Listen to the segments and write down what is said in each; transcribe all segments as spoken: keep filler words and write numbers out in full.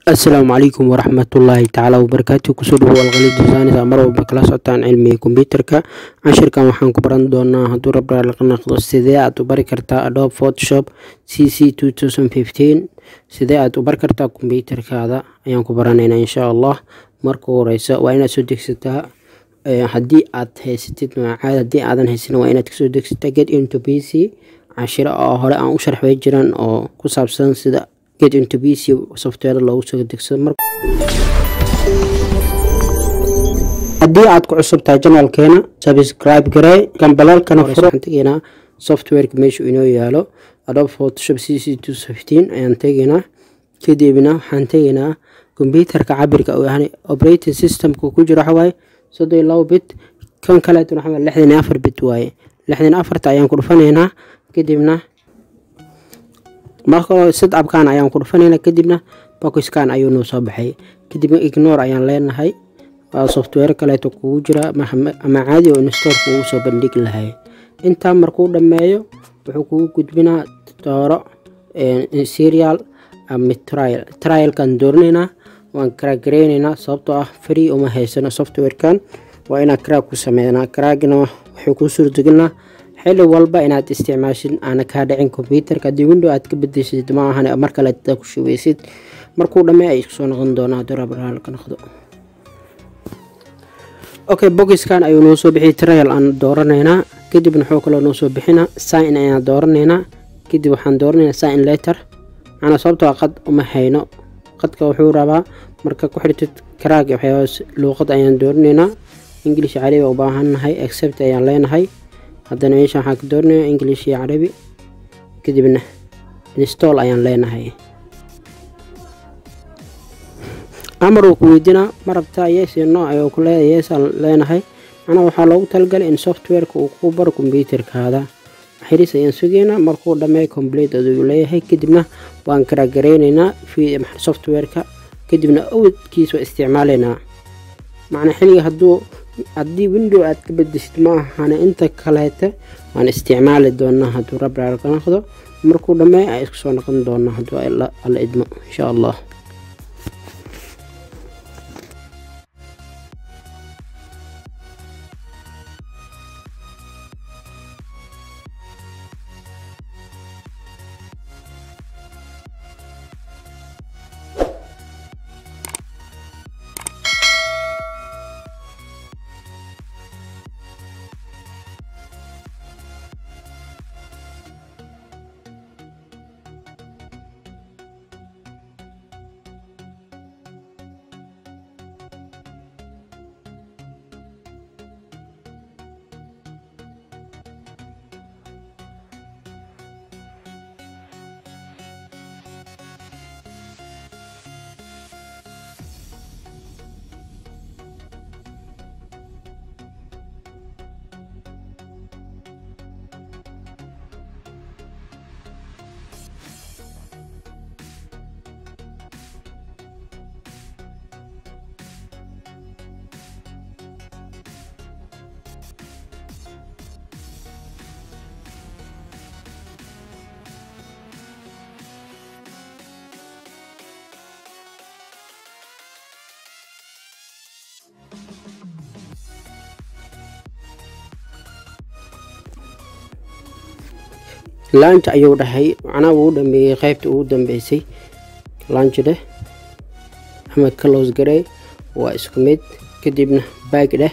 السلام عليكم ورحمة الله تعالى وبركاته. كسر هو الغليظ ثاني ثمرة بكلاس عن علمي كمبيوتر عشر كان وحن كبران دونا هدور برا لقنا خذ استدعاء وبركرتا أدوب فوتوشوب سي سي ألفين وخمستاشر استدعاء وبركرتا كمبيوتر هذا أيام كبرانينا إن شاء الله مركو رئيسة وأنا سودك ستها هدي أت هستيت مع هدي عدن هسنا وأنا تكسودك ستة get into بي سي عشرة أو هلا أو شرح وجران أو كسب سن سدا get into بي سي software لو سو دكسر مر هدي عاد كعصب تاجنا الكينا subscribe كراي كان بلال كان فرق تجينا software كمشي إنه يالو Adobe Photoshop سي سي ألفين وخمستاشر أيام تجينا كده بنا حنتجينا كمبيوتر كعبر كأو يعني operating system كوكوجر حواي صدق لو بت كان كلا تنحمل لحدنا أفر بت واي لحدنا أفر تايام كرفان هنا كده بنا marka sid abkaan ayaan ku dhufanayna kadibna boxkan ayuu noo soo baxay kadibna ignore ayaan leenahay waa software kale oo ku jira ama caadi oo install ku soo bandhig lahayd inta markuu dhameeyo wuxuu ku gudbinaa dooro ee serial ama trial trial kan doornayna waan crack gareynayna sababtoo ah free uma haysano software kan waa ina crack ku sameeynaa crackna wuxuu ku suurtagelnaa xilli walba inaad isticmaashin aan ka dhicin computerka di window aad ka bedeshay ma ahan marka la ku shubeysid markuu dhamay ay soo noqon doonaa doorabraal ka noqdo okay boxkan ayuu noo soo bixiyay trial aan dooranayna kadib wuxuu kale noo soo bixina sign ayaan dooranayna kadib waxaan dooranayna sign letter ana sababtoo qad uma hayno qadka wuxuu rabaa marka ku xirtid crack waxyaabo luqad ayaan dooranayna english carabi u baahanahay accept ayaan leenahay haddana meesha waxaan ka doornayaa English iyo Carabi kadibna install ayaan leenahay amar uu ku weydiina marabta yes iyo no ayuu ku leeyahay yes aan leenahay ana waxaa loogu talagalay in software-ka uu ku baro computer-kaada xiris ayaan sugeynaa markuu dhameeyo complete ayuu leeyahay kadibna waan kala gareynaynaa fi software-ka kadibna awdkiisa isticmaaleynaa macna xilliga hadduu haddii window aad ka bedeshid ma ahana inta kaleete waan isticmaali doonaa hadduu rabbi ka noqdo markuu dhameeyo ay isku soo noqon doonaa hadduu alla idmo insha Allah launch ayuu dhahay macna uu dhameeyay qaybta ugu dambeysay launch leh ama close garay waa isku mid kadibna back leh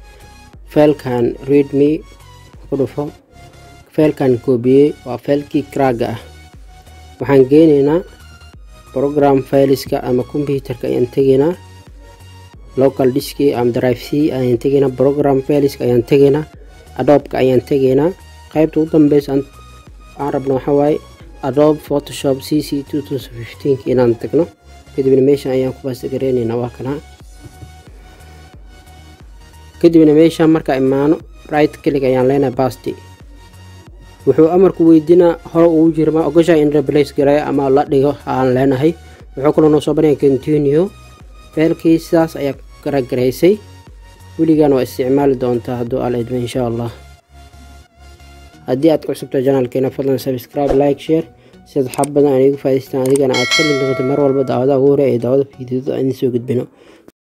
failkan readme ku dhufo failkan copy waa failkii crack ah waxaan geenaynaa program fileska ama computerka ayaan tageynaa local disk ama drive c ayaan tageynaa program fileska ayaan tageynaa adobe ayaan tageynaa qaybta ugu dambeysay عربنا حواي Adobe Photoshop سي سي ألفين وخمستاشر inaan tagno kadibna meesha ayaan ku baas gareynayna waa kana kadibna meesha marka imaano right click ayaan leenahay paste wuxuu amarku weydiinaa hore uu jirma ogasha in replace garay ama la dhigo aan leenahay wuxuu kala noo soo banay continue failkii sidaas ayaa kara gareysay wiligaan waa isticmaali doontaa hadduu alla idmo insha Allah haddii aad ku cusubto channelkeena fadlan subscribe like share sida xab badan ay uga faa'iideystaan adigana aad ka mid noqoto mar walba daawada ugu hore ee daawada fiidiyada aan soo gudbino